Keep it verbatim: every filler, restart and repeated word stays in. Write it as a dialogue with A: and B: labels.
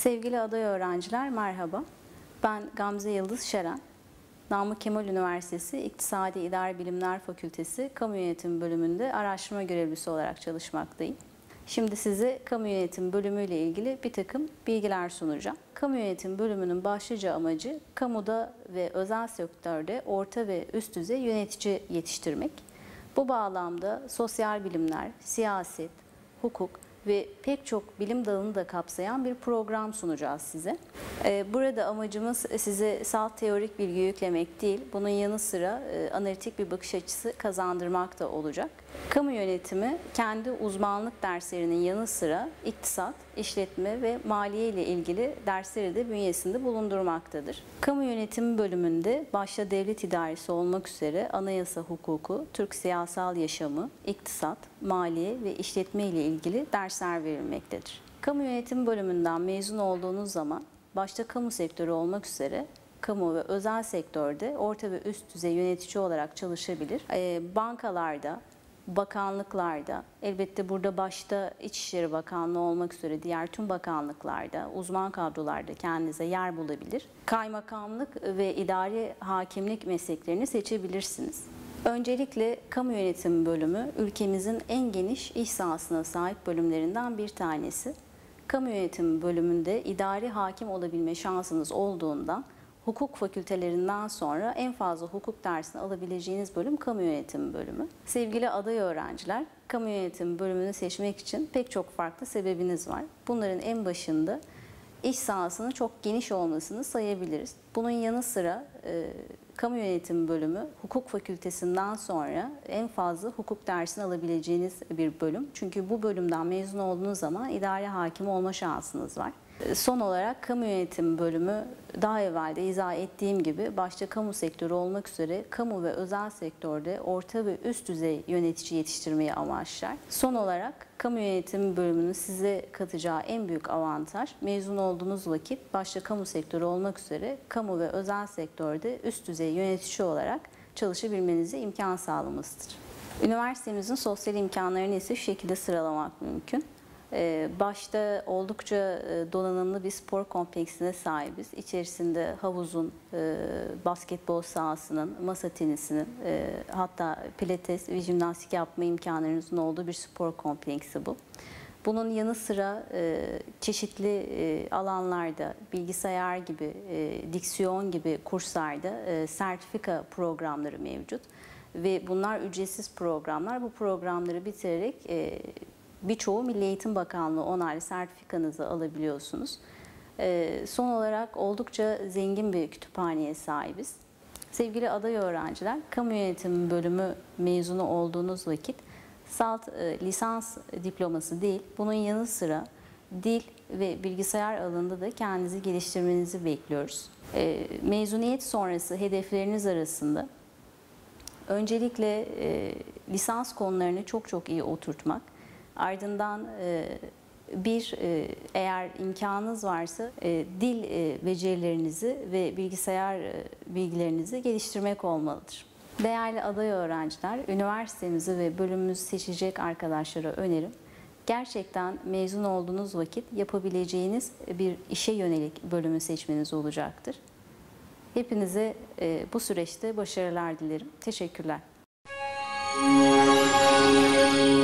A: Sevgili aday öğrenciler, merhaba. Ben Gamze Yıldız Şeren. Namık Kemal Üniversitesi İktisadi İdari Bilimler Fakültesi Kamu Yönetimi bölümünde araştırma görevlisi olarak çalışmaktayım. Şimdi size kamu yönetimi bölümüyle ilgili bir takım bilgiler sunacağım. Kamu yönetimi bölümünün başlıca amacı kamuda ve özel sektörde orta ve üst düzey yönetici yetiştirmek. Bu bağlamda sosyal bilimler, siyaset, hukuk ve pek çok bilim dalını da kapsayan bir program sunacağız size. Burada amacımız size salt teorik bilgi yüklemek değil, bunun yanı sıra analitik bir bakış açısı kazandırmak da olacak. Kamu yönetimi kendi uzmanlık derslerinin yanı sıra iktisat, işletme ve maliye ile ilgili dersleri de bünyesinde bulundurmaktadır. Kamu yönetimi bölümünde başta devlet idaresi olmak üzere anayasa hukuku, Türk siyasal yaşamı, iktisat, maliye ve işletme ile ilgili dersler verilmektedir. Kamu yönetimi bölümünden mezun olduğunuz zaman başta kamu sektörü olmak üzere kamu ve özel sektörde orta ve üst düzey yönetici olarak çalışabilir. Bankalarda, bakanlıklarda, elbette burada başta İçişleri Bakanlığı olmak üzere diğer tüm bakanlıklarda, uzman kadrolarda kendinize yer bulabilir. Kaymakamlık ve idari hakimlik mesleklerini seçebilirsiniz. Öncelikle kamu yönetimi bölümü ülkemizin en geniş iş sahasına sahip bölümlerinden bir tanesi. Kamu yönetimi bölümünde idari hakim olabilme şansınız olduğundan hukuk fakültelerinden sonra en fazla hukuk dersini alabileceğiniz bölüm kamu yönetimi bölümü. Sevgili aday öğrenciler, kamu yönetimi bölümünü seçmek için pek çok farklı sebebiniz var. Bunların en başında iş sahasının çok geniş olmasını sayabiliriz. Bunun yanı sıra e, kamu yönetimi bölümü hukuk fakültesinden sonra en fazla hukuk dersini alabileceğiniz bir bölüm. Çünkü bu bölümden mezun olduğunuz zaman idari hakim olma şansınız var. Son olarak kamu yönetimi bölümü daha evvel de izah ettiğim gibi başta kamu sektörü olmak üzere kamu ve özel sektörde orta ve üst düzey yönetici yetiştirmeyi amaçlar. Son olarak kamu yönetimi bölümünün size katacağı en büyük avantaj mezun olduğunuz vakit başta kamu sektörü olmak üzere kamu ve özel sektörde üst düzey yönetici olarak çalışabilmenize imkan sağlamasıdır. Üniversitemizin sosyal imkanlarını ise şu şekilde sıralamak mümkün. Başta oldukça donanımlı bir spor kompleksine sahibiz. İçerisinde havuzun, basketbol sahasının, masa tenisinin, hatta pilates ve jimnastik yapma imkanlarınızın olduğu bir spor kompleksi bu. Bunun yanı sıra çeşitli alanlarda, bilgisayar gibi, diksiyon gibi kurslarda sertifika programları mevcut. Ve bunlar ücretsiz programlar. Bu programları bitirerek birçoğu Milli Eğitim Bakanlığı onaylı sertifikanızı alabiliyorsunuz. Ee, son olarak oldukça zengin bir kütüphaneye sahibiz. Sevgili aday öğrenciler, kamu yönetimi bölümü mezunu olduğunuz vakit salt e, lisans diploması değil, bunun yanı sıra dil ve bilgisayar alanında da kendinizi geliştirmenizi bekliyoruz. E, mezuniyet sonrası hedefleriniz arasında öncelikle e, lisans konularını çok çok iyi oturtmak, ardından bir eğer imkanınız varsa dil becerilerinizi ve bilgisayar bilgilerinizi geliştirmek olmalıdır. Değerli aday öğrenciler, üniversitemizi ve bölümümüzü seçecek arkadaşlara önerim. Gerçekten mezun olduğunuz vakit yapabileceğiniz bir işe yönelik bölümü seçmeniz olacaktır. Hepinize bu süreçte başarılar dilerim. Teşekkürler.